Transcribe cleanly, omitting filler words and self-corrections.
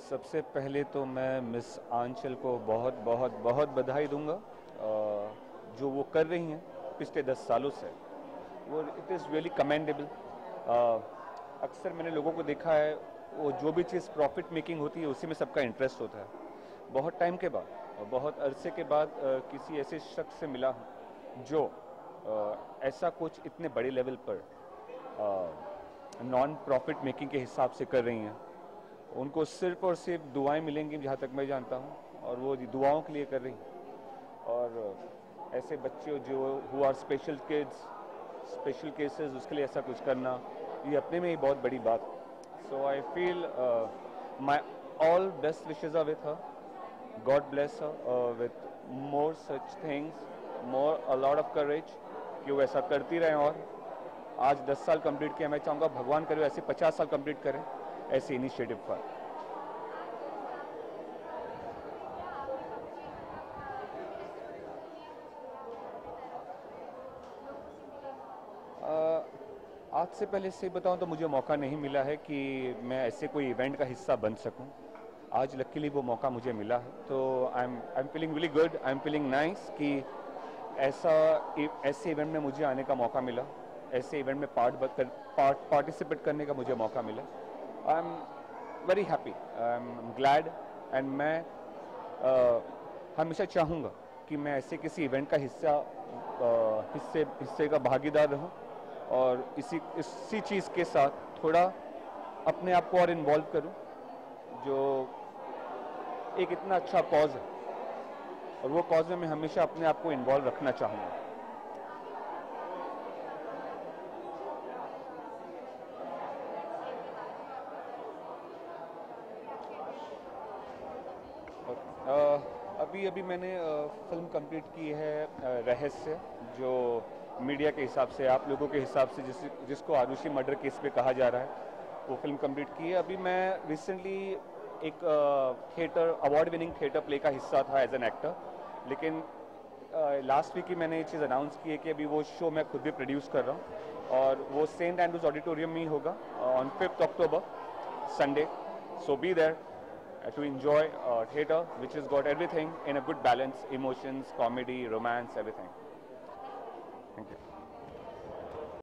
सबसे पहले तो मैं मिस आंचल को बहुत बहुत बहुत बधाई दूंगा। जो वो कर रही हैं पिछले 10 सालों से, वो इट इज़ रियली कमेंडेबल। अक्सर मैंने लोगों को देखा है, वो जो भी चीज़ प्रॉफिट मेकिंग होती है उसी में सबका इंटरेस्ट होता है। बहुत टाइम के बाद, बहुत अरसे के बाद किसी ऐसे शख्स से मिला जो ऐसा कुछ इतने बड़े लेवल पर नॉन प्रॉफिट मेकिंग के हिसाब से कर रही हैं। उनको सिर्फ और सिर्फ दुआएं मिलेंगी जहाँ तक मैं जानता हूँ, और वो दुआओं के लिए कर रही हैं। और ऐसे बच्चे जो who are special kids, special cases, उसके लिए ऐसा कुछ करना, ये अपने में ही बहुत बड़ी बात है। So I feel my all best wishes are with her. God bless her with more such things, more a lot of courage कि वो ऐसा करती रहें। और आज 10 साल कंप्लीट किया, मैं चाहूँगा भगवान करे ऐसे 50 साल कंप्लीट करें ऐसे इनिशिएटिव पर। आज से पहले से बताऊं तो मुझे मौका नहीं मिला है कि मैं ऐसे कोई इवेंट का हिस्सा बन सकूं। आज लकीली वो मौका मुझे मिला है, तो I am feeling really good, I am feeling nice कि ऐसे इवेंट में मुझे आने का मौका मिला, ऐसे इवेंट में पार्टिसिपेट करने का मुझे मौका मिला। I am very happy, I am glad. And मैं हमेशा चाहूँगा कि मैं ऐसे किसी इवेंट का हिस्से का भागीदार रहूं, और इसी चीज़ के साथ थोड़ा अपने आप को और इन्वॉल्व करूं, जो एक इतना अच्छा कॉज है, और वो कॉज में मैं हमेशा अपने आप को इन्वॉल्व रखना चाहूँगा। अभी मैंने फिल्म कंप्लीट की है रहस्य, जो मीडिया के हिसाब से, आप लोगों के हिसाब से जिसको आरुषि मर्डर केस पे कहा जा रहा है, वो फिल्म कंप्लीट की है। अभी मैं रिसेंटली एक theatre award winning theatre play का हिस्सा था एज एन एक्टर, लेकिन लास्ट वीक ही मैंने ये चीज़ अनाउंस की है कि अभी वो शो मैं खुद भी प्रोड्यूस कर रहा हूँ, और वो सेंट एंड्रूज ऑडिटोरियम में ही होगा on 5 October, Sunday. So be there to enjoy theatre which has got everything in a good balance: emotions, comedy, romance, everything. Thank you.